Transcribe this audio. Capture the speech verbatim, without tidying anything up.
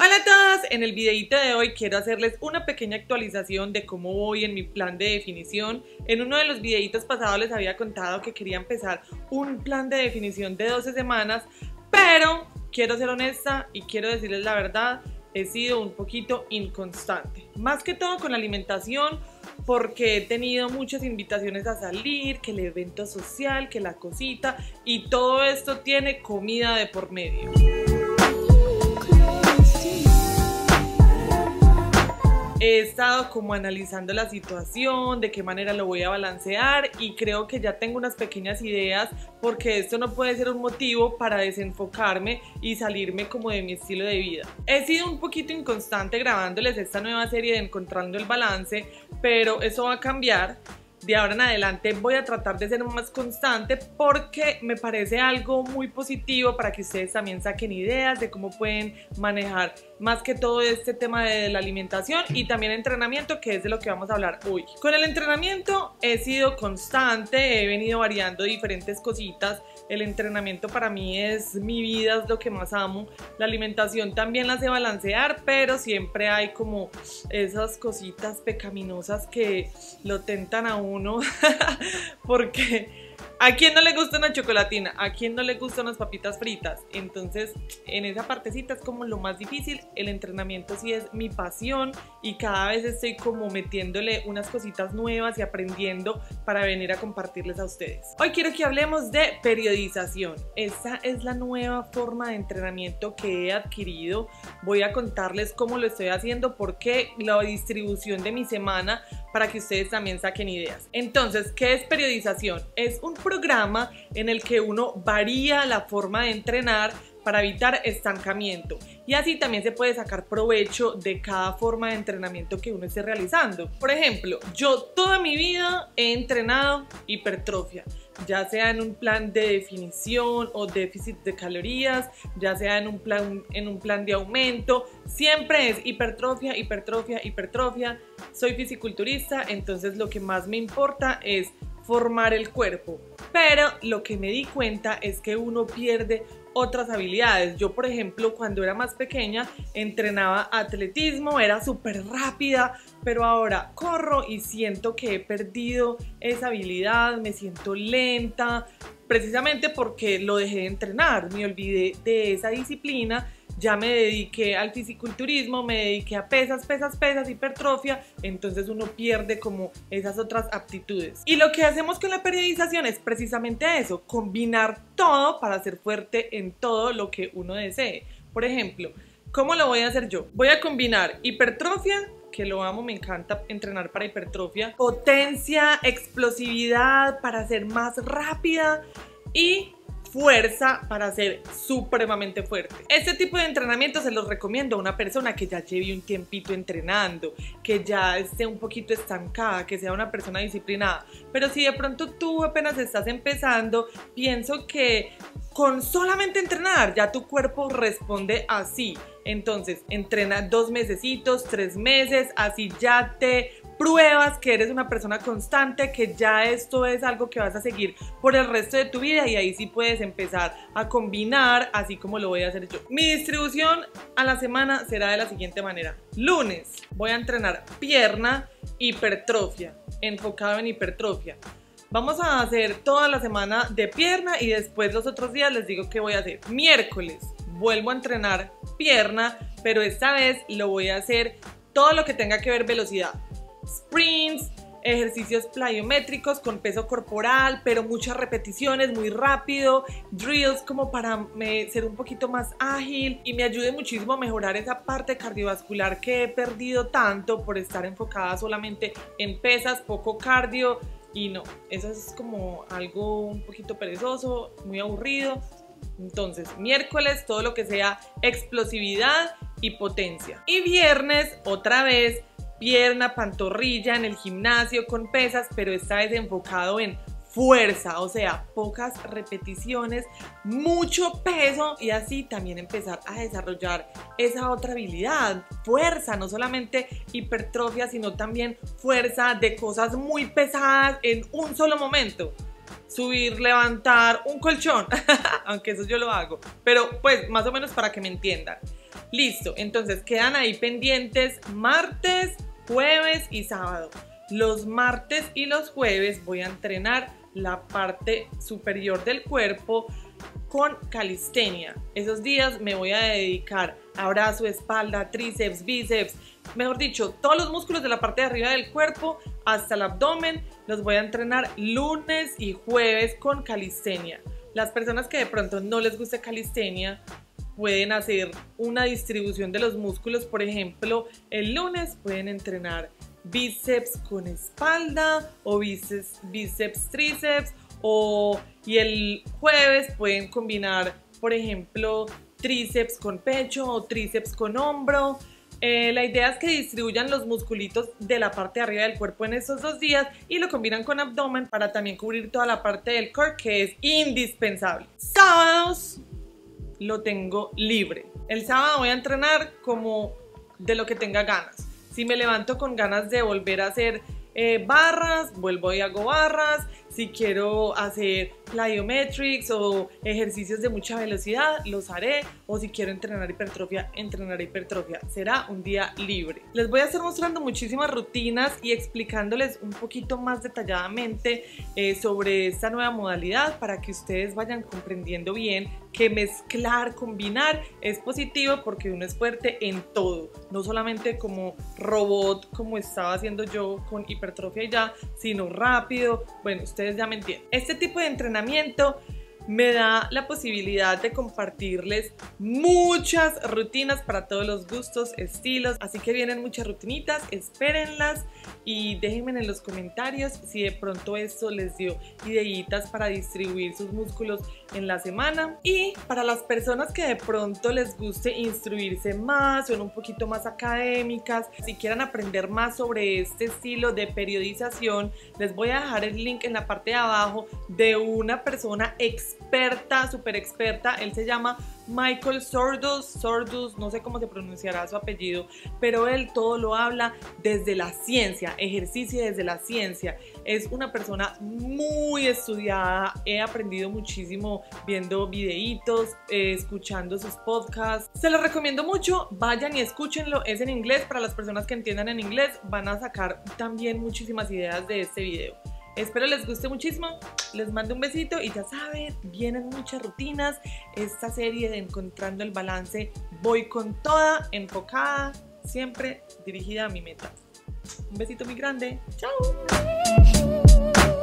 Hola a todas, en el videito de hoy quiero hacerles una pequeña actualización de cómo voy en mi plan de definición. En uno de los videitos pasados les había contado que quería empezar un plan de definición de doce semanas, pero quiero ser honesta y quiero decirles la verdad, he sido un poquito inconstante, más que todo con la alimentación, porque he tenido muchas invitaciones a salir, que el evento social, que la cosita, y todo esto tiene comida de por medio. He estado como analizando la situación, de qué manera lo voy a balancear, y creo que ya tengo unas pequeñas ideas, porque esto no puede ser un motivo para desenfocarme y salirme como de mi estilo de vida. He sido un poquito inconstante grabándoles esta nueva serie de Encontrando el Balance, pero eso va a cambiar. De ahora en adelante voy a tratar de ser más constante porque me parece algo muy positivo para que ustedes también saquen ideas de cómo pueden manejar más que todo este tema de la alimentación y también entrenamiento, que es de lo que vamos a hablar hoy. Con el entrenamiento he sido constante, he venido variando diferentes cositas. El entrenamiento para mí es mi vida, es lo que más amo. La alimentación también la sé balancear, pero siempre hay como esas cositas pecaminosas que lo tentan a uno porque ¿a quién no le gusta una chocolatina? ¿A quién no le gustan unas papitas fritas? Entonces, en esa partecita es como lo más difícil. El entrenamiento sí es mi pasión y cada vez estoy como metiéndole unas cositas nuevas y aprendiendo para venir a compartirles a ustedes. Hoy quiero que hablemos de periodización. Esta es la nueva forma de entrenamiento que he adquirido. Voy a contarles cómo lo estoy haciendo, porque la distribución de mi semana, para que ustedes también saquen ideas. Entonces, ¿qué es periodización? Es un programa en el que uno varía la forma de entrenar para evitar estancamiento, y así también se puede sacar provecho de cada forma de entrenamiento que uno esté realizando. Por ejemplo, yo toda mi vida he entrenado hipertrofia, ya sea en un plan de definición o déficit de calorías, ya sea en un plan, en un plan de aumento, siempre es hipertrofia, hipertrofia, hipertrofia. Soy fisiculturista, entonces lo que más me importa es formar el cuerpo, pero lo que me di cuenta es que uno pierde otras habilidades. Yo, por ejemplo, cuando era más pequeña entrenaba atletismo, era súper rápida, pero ahora corro y siento que he perdido esa habilidad, me siento lenta, precisamente porque lo dejé de entrenar, me olvidé de esa disciplina. Ya me dediqué al fisiculturismo, me dediqué a pesas, pesas, pesas, hipertrofia, entonces uno pierde como esas otras aptitudes. Y lo que hacemos con la periodización es precisamente eso, combinar todo para ser fuerte en todo lo que uno desee. Por ejemplo, ¿cómo lo voy a hacer yo? Voy a combinar hipertrofia, que lo amo, me encanta entrenar para hipertrofia, potencia, explosividad para ser más rápida y fuerza para ser supremamente fuerte. Este tipo de entrenamiento se los recomiendo a una persona que ya lleve un tiempito entrenando, que ya esté un poquito estancada, que sea una persona disciplinada. Pero si de pronto tú apenas estás empezando, pienso que con solamente entrenar ya tu cuerpo responde así. Entonces entrena dos mesecitos, tres meses, así ya te pruebas que eres una persona constante, que ya esto es algo que vas a seguir por el resto de tu vida, y ahí sí puedes empezar a combinar, así como lo voy a hacer yo. Mi distribución a la semana será de la siguiente manera. Lunes voy a entrenar pierna, hipertrofia, enfocado en hipertrofia. Vamos a hacer toda la semana de pierna y después los otros días les digo qué voy a hacer. Miércoles vuelvo a entrenar pierna, pero esta vez lo voy a hacer todo lo que tenga que ver velocidad. Sprints, ejercicios plyométricos con peso corporal, pero muchas repeticiones, muy rápido, drills como para me, ser un poquito más ágil y me ayude muchísimo a mejorar esa parte cardiovascular que he perdido tanto por estar enfocada solamente en pesas, poco cardio, y no, eso es como algo un poquito perezoso, muy aburrido. Entonces, miércoles todo lo que sea explosividad y potencia, y viernes otra vez pierna, pantorrilla en el gimnasio con pesas, pero esta vez enfocado en fuerza, o sea, pocas repeticiones, mucho peso, y así también empezar a desarrollar esa otra habilidad, fuerza, no solamente hipertrofia, sino también fuerza de cosas muy pesadas en un solo momento. Subir, levantar un colchón, aunque eso yo lo hago, pero pues más o menos para que me entiendan. Listo, entonces quedan ahí pendientes martes, jueves y sábado. Los martes y los jueves voy a entrenar la parte superior del cuerpo con calistenia. Esos días me voy a dedicar a brazo, espalda, tríceps, bíceps, mejor dicho, todos los músculos de la parte de arriba del cuerpo hasta el abdomen. Los voy a entrenar lunes y jueves con calistenia. Las personas que de pronto no les guste calistenia pueden hacer una distribución de los músculos. Por ejemplo, el lunes pueden entrenar bíceps con espalda o bíceps, bíceps tríceps, o, y el jueves pueden combinar, por ejemplo, tríceps con pecho o tríceps con hombro. Eh, la idea es que distribuyan los musculitos de la parte de arriba del cuerpo en esos dos días y lo combinan con abdomen para también cubrir toda la parte del core, que es indispensable. Sábados lo tengo libre. El sábado voy a entrenar como de lo que tenga ganas. Si me levanto con ganas de volver a hacer eh, barras, vuelvo y hago barras. Si quiero hacer plyometrics o ejercicios de mucha velocidad, los haré. O si quiero entrenar hipertrofia, entrenaré hipertrofia. Será un día libre. Les voy a estar mostrando muchísimas rutinas y explicándoles un poquito más detalladamente eh, sobre esta nueva modalidad para que ustedes vayan comprendiendo bien que mezclar, combinar es positivo porque uno es fuerte en todo. No solamente como robot, como estaba haciendo yo con hipertrofia y ya, sino rápido. Bueno, ustedes ya me entienden. Este tipo de entrenamiento me da la posibilidad de compartirles muchas rutinas para todos los gustos, estilos, así que vienen muchas rutinitas, espérenlas y déjenme en los comentarios si de pronto esto les dio ideitas para distribuir sus músculos en la semana. Y para las personas que de pronto les guste instruirse más, son un poquito más académicas, si quieran aprender más sobre este estilo de periodización, les voy a dejar el link en la parte de abajo de una persona experta experta, súper experta. Él se llama Michael Sordus, Sordus, no sé cómo se pronunciará su apellido, pero él todo lo habla desde la ciencia, ejercicio desde la ciencia. Es una persona muy estudiada, he aprendido muchísimo viendo videitos, eh, escuchando sus podcasts. Se los recomiendo mucho, vayan y escúchenlo, es en inglés, para las personas que entiendan en inglés van a sacar también muchísimas ideas de este video. Espero les guste muchísimo, les mando un besito y ya saben, vienen muchas rutinas. Esta serie de Encontrando el Balance voy con toda, enfocada, siempre dirigida a mi meta. Un besito muy grande, chao.